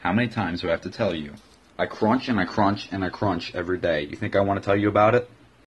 How many times do I have to tell you? I crunch and I crunch and I crunch every day. You think I want to tell you about it?